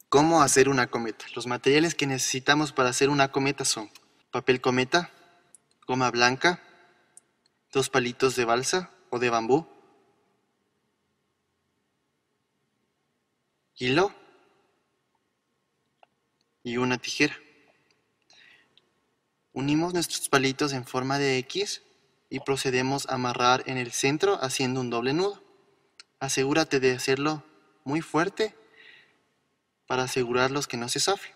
¿Cómo hacer una cometa? Los materiales que necesitamos para hacer una cometa son papel cometa, goma blanca, dos palitos de balsa o de bambú, hilo y una tijera. Unimos nuestros palitos en forma de X y procedemos a amarrar en el centro haciendo un doble nudo. Asegúrate de hacerlo muy fuerte para asegurarlos que no se zafen.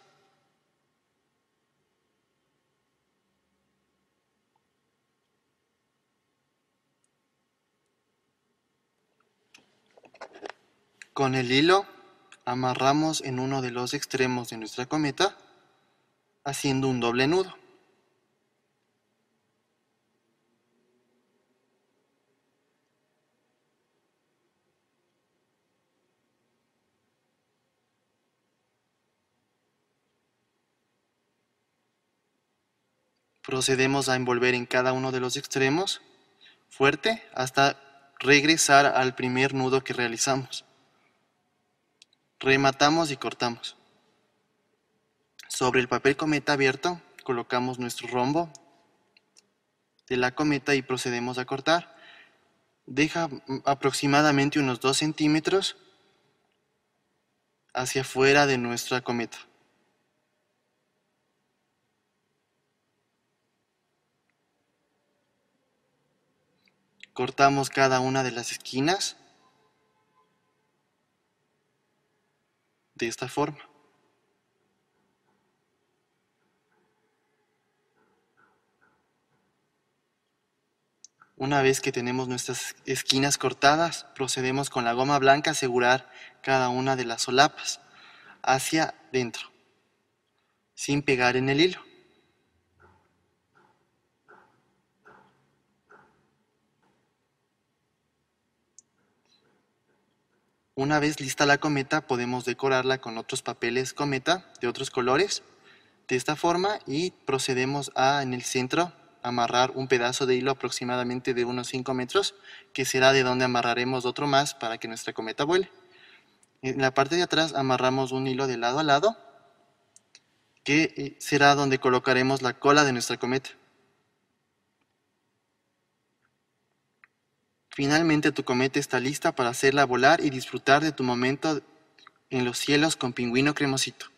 Con el hilo amarramos en uno de los extremos de nuestra cometa haciendo un doble nudo. Procedemos a envolver en cada uno de los extremos fuerte hasta regresar al primer nudo que realizamos. Rematamos y cortamos. Sobre el papel cometa abierto colocamos nuestro rombo de la cometa y procedemos a cortar. Deja aproximadamente unos 2 centímetros hacia afuera de nuestra cometa. Cortamos cada una de las esquinas de esta forma. Una vez que tenemos nuestras esquinas cortadas, procedemos con la goma blanca a asegurar cada una de las solapas hacia dentro, sin pegar en el hilo. Una vez lista la cometa, podemos decorarla con otros papeles cometa de otros colores de esta forma y procedemos a, en el centro, amarrar un pedazo de hilo aproximadamente de unos 5 metros, que será de donde amarraremos otro más para que nuestra cometa vuele. En la parte de atrás amarramos un hilo de lado a lado, que será donde colocaremos la cola de nuestra cometa. Finalmente tu cometa está lista para hacerla volar y disfrutar de tu momento en los cielos con Pingüino Cremosito.